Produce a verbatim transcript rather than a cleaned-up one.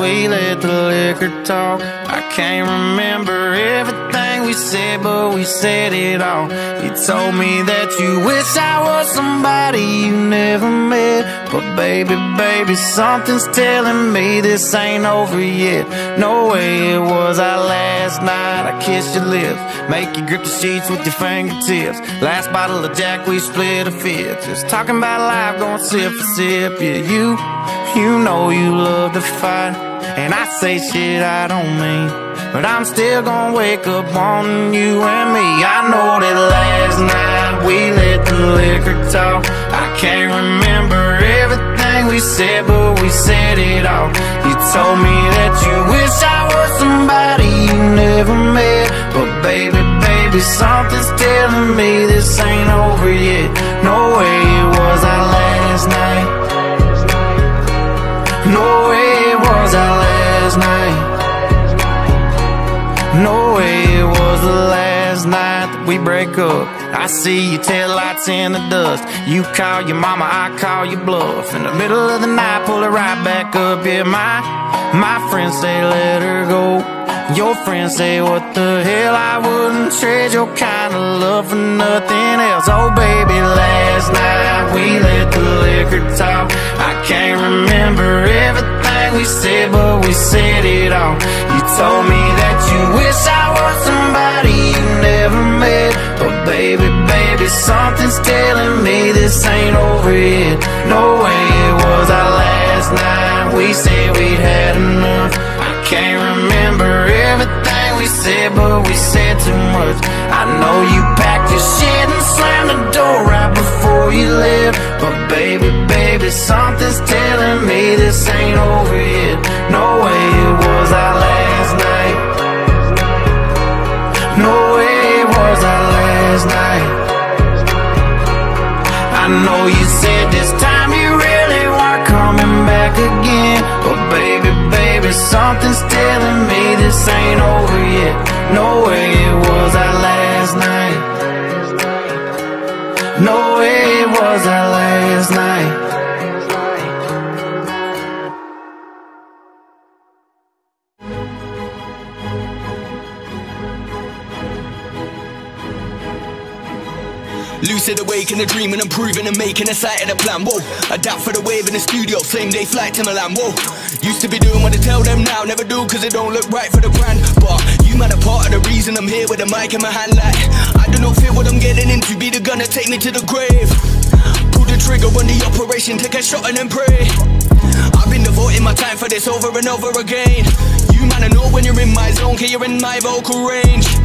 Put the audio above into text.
we let the liquor talk. I can't remember everything we said, but we said it all. You told me that you wish I was somebody you never met, but baby, baby, something's telling me this ain't over yet. No way, it was our last night. I kissed your lips, make you grip the sheets with your fingertips. Last bottle of Jack, we split a fifth. Just talking about life, going sip for sip. Yeah, you, you know you love to fight, and I say shit I don't mean, but I'm still gonna wake up wanting you and me. I know that last night we let the liquor talk. I can't remember everything we said, but we said it all. You told me that you wish I was somebody you never met, but baby, baby, something's telling me this ain't over yet. No way, it was our last night. No way, it was our last night. No way, it was the last night that we break up. I see your taillights in the dust. You call your mama, I call your bluff. In the middle of the night, pull it right back up. Yeah, my, my friends say let her go. Your friends say what the hell, I wouldn't trade your kind of love for nothing else. Oh baby, last night we let the liquor talk. I can't remember everything we said, but we said it all. You told me that you wish I was somebody you never met, but baby, baby, something's telling me this ain't over yet. No way, it was our last night. We said we'd had enough. I can't remember everything we said, but we said too much. I know you packed your shit and slammed the door right before you left, but baby, baby, something's telling me this ain't over yet. No way, it was our last night. No way, it was our last night. I know you said this time you really weren't coming back again, but baby, baby, something's telling me this ain't over yet. No way, it was our last night. No way, it was our last night. Lucid awake in a dream and I'm proving and making a sight of the plan. Whoa, adapt for the wave in the studio, same day flight to Milan. Whoa, used to be doing what I tell them now, never do cause it don't look right for the brand. But you man are part of the reason I'm here with a mic in my hand. Like, I do not fear what I'm getting into, be the gunner, take me to the grave. Pull the trigger on the operation, take a shot and then pray. I've been devoting my time for this over and over again. You man, I know when you're in my zone, cause you're in my vocal range.